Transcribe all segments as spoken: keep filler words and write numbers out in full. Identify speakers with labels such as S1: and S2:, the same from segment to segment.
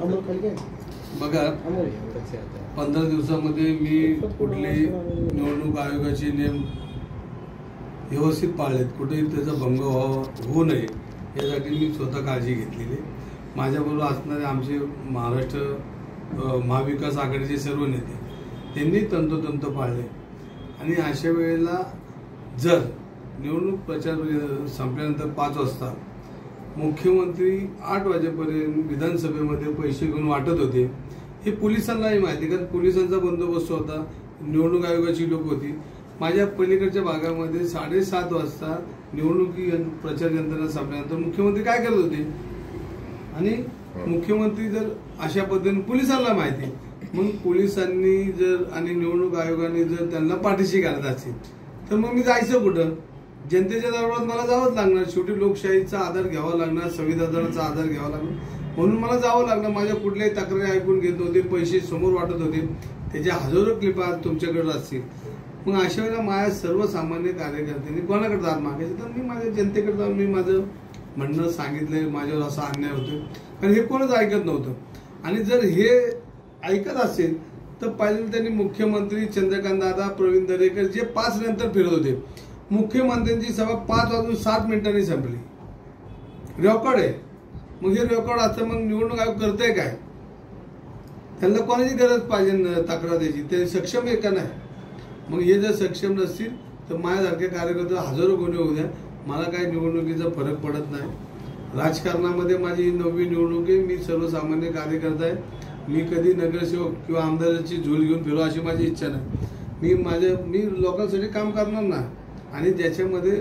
S1: बघा, पंधरा दिवसामध्ये मी कुठले निवडणूक आयोगाचे नियम व्यवस्थित पाळलेत, कुठेही त्याचा भंग होऊ नये यासाठी मी स्वतः काळजी घेतलेली. माझ्याबरोबर असणारे आमचे महाराष्ट्र महाविकास आघाडीचे सर्व नेते त्यांनी तंतोतंत पाळले. आणि अशा वेळेला जर निवडणूक प्रचार संपल्यानंतर पाच वाजता मुख्यमंत्री आठ वाजेपर्यंत विधानसभेमध्ये पैसे घेऊन वाटत होते, हे पोलिसांनाही माहिती, कारण पोलिसांचा बंदोबस्त होता, निवडणूक आयोगाची लोक होती. माझ्या पलीकडच्या भागामध्ये साडेसात वाजता निवडणुकी प्रचार यंत्रणा संपल्यानंतर मुख्यमंत्री काय करत होते, आणि मुख्यमंत्री जर अशा पद्धतीने पोलिसांना माहिती, मग पोलिसांनी जर आणि निवडणूक आयोगाने जर त्यांना पाठीशी घालत असेल तर मग मी जायचं कुठं? जनतेच्या दरबारात मला जावंच लागणार. शेवटी लोकशाहीचा आधार घ्यावा लागणार, संविधानाचा आधार घ्यावा लागणार, म्हणून मला जावं लागणार. माझ्या कुठल्याही तक्रारी ऐकून घेत नव्हते, पैसे समोर वाटत होते, त्याच्या हजारो क्लिप आज तुमच्याकडे असतील. मग अशा वेळेला माझ्या सर्वसामान्य कार्यकर्त्यांनी कोणाकडे दाद मागायचे, तर मी माझ्या जनतेकडे जाऊन मी माझं म्हणणं सांगितलंय, माझ्यावर असा अन्याय होतो, कारण हे कोणच ऐकत नव्हतं. आणि जर हे ऐकत असेल तर पहिले त्यांनी मुख्यमंत्री चंद्रकांत दादा, प्रवीण दरेकर जे पाच नंतर फिरत होते, मुख्यमंत्र्यांची सभा पाच वाजून सात मिनिटांनी संपली, रेकॉर्ड आहे. मग हे रेकॉर्ड असतं, मग निवडणूक आयोग करतंय काय? त्यांना कोणाची गरज पाहिजे तक्रार द्यायची? ते सक्षम आहे का नाही? मग हे जर सक्षम नसतील तर माझ्यासारखे कार्यकर्ते हजारो गुन्हे होऊ द्या, मला काही निवडणुकीचा फरक पडत नाही. राजकारणामध्ये माझी नववी निवडणूक आहे, मी सर्वसामान्य कार्यकर्ता आहे. मी कधी नगरसेवक किंवा आमदाराची झोल घेऊन फिरो अशी माझी इच्छा नाही. मी माझ्या मी लोकांसाठी काम करणार ना, आणि ज्याच्यामध्ये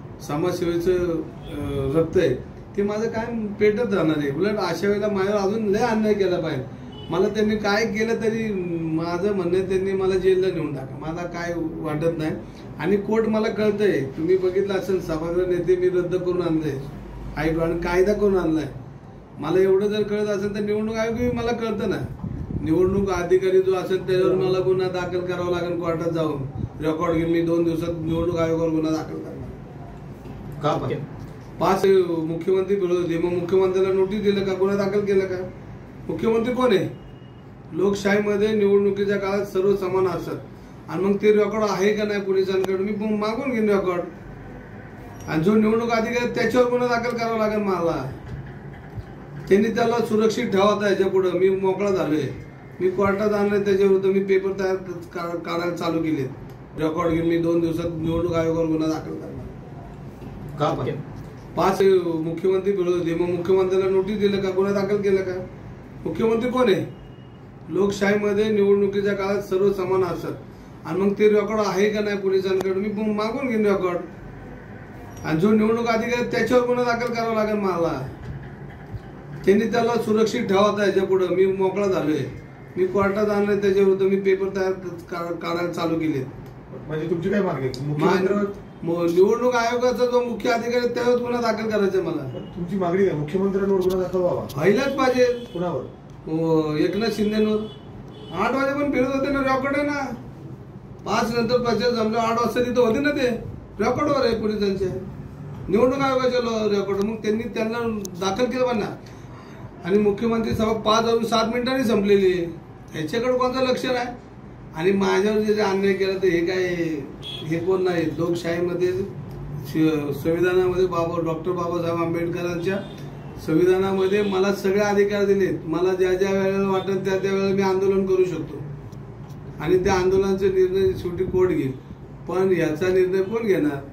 S1: समाजसेवेचं रक्त आहे ते माझं काय पेटत राहणार आहे. उलट अशा वेळेला माझ्यावर अजून लय अन्याय केला पाहिजे. मला त्यांनी काय केलं तरी माझं म्हणणं त्यांनी मला जेलला नेऊन टाका, मला काय वाटत नाही. आणि कोर्ट मला कळतंय, तुम्ही बघितलं असेल, सभागृह नेते मी रद्द करून आणले, ऐक आणि कायदा करून आणलाय. मला एवढं जर कळत असेल तर निवडणूक आयोगही मला कळतं ना. निवडणूक अधिकारी जो असेल त्याच्यावर मला गुन्हा दाखल करावा लागेल, कोर्टात जाऊन रेकॉर्ड घेऊन मी दोन दिवसात निवडणूक आयोगावर गुन्हा दाखल करणार का? पाच मुख्यमंत्री फिरत होते, मग मुख्यमंत्र्याला नोटीस दिलं का, गुन्हा दाखल केला का? मुख्यमंत्री कोण आहे? लोकशाहीमध्ये निवडणुकीच्या काळात सर्व समान असतात, आणि मग ते रेकॉर्ड आहे का नाही पोलिसांकडे, मी मागून घेईन रेकॉर्ड. आणि जो निवडणूक अधिकारी त्याच्यावर गुन्हा दाखल करावा लागेल मला. त्यांनी त्याला सुरक्षित ठेवता याच्या पुढे मी मोकळा झालोय. मी कोर्टात आणलंय त्याच्यावर, मी पेपर तयार काढायला चालू केले, रेकॉर्ड घेऊन मी दोन दिवसात निवडणूक आयोगावर गुन्हा दाखल करणार का? पाच मुख्यमंत्री फिरत होते, मग मुख्यमंत्र्याला नोटीस दिलं का, गुन्हा दाखल केला का? मुख्यमंत्री कोण आहे? लोकशाहीमध्ये निवडणुकीच्या काळात सर्व समान असतात, आणि मग ते रेकॉर्ड आहे का नाही पोलिसांकडे, मी मागून घेईन रेकॉर्ड. आणि जो निवडणूक अधिकारी त्याच्यावर गुन्हा दाखल करावा लागेल मला. त्यांनी त्याला सुरक्षित ठेवता याच्या पुढे मी मोकळा झालोय. मी कोर्टात आणलंय त्याच्यावर, मी पेपर तयार काढायला चालू केले.
S2: म्हणजे तुमची काय मागणी आहे?
S1: निवडणूक आयोगाचा जो मुख्य अधिकारी त्यावर गुन्हा दाखल करायचा मला.
S2: तुमची मागणी आहे मुख्यमंत्र्यांवर गुन्हा दाखल व्हावा?
S1: व्हायलाच पाहिजे.
S2: कुणावर?
S1: एकनाथ शिंदेवर. आठ वाजे पण फिरत होते ना, रेकॉर्ड आहे ना. पाच नंतर प्रचार जमलं, आठ वाजता तिथं होते ना, ते रेकॉर्डवर आहे पोलिसांच्या, निवडणूक आयोगाच्या रेकॉर्ड. मग त्यांनी त्यांना दाखल केलं पण ना. आणि मुख्यमंत्री सभा पाच वाजून सात मिनिटांनी संपलेली आहे, ह्याच्याकडे कोणतं लक्ष नाही. आणि माझ्यावर जे अन्याय केला तर हे काय, हे कोण नाही. लोकशाहीमध्ये संविधानामध्ये बाबा डॉक्टर बाबासाहेब आंबेडकरांच्या संविधानामध्ये मला सगळे अधिकार दिलेत. मला ज्या ज्या वेळेला वाटत त्या त्या वेळेला मी आंदोलन करू शकतो, आणि त्या आंदोलनाचे निर्णय शेवटी कोर्ट घेईल. पण याचा निर्णय कोण घेणार?